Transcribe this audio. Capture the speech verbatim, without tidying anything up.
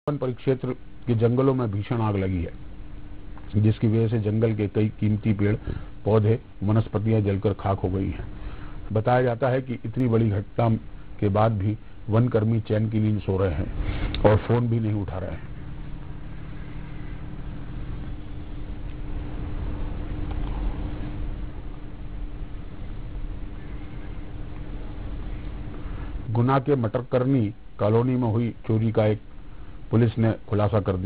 One परिक्षेत्र के जंगलों में भीषण आग लगी है, जिसकी वजह से जंगल के कई कीमती पेड़ पौधे वनस्पतियां जलकर खाक हो गई हैं। बताया जाता है कि इतनी बड़ी घटना के बाद भी वनकर्मी चैन की नींद सो रहे हैं और फोन भी नहीं उठा रहे हैं। गुना के मटरकरनी कॉलोनी में हुई चोरी का एक पुलिस ने खुलासा कर दिया।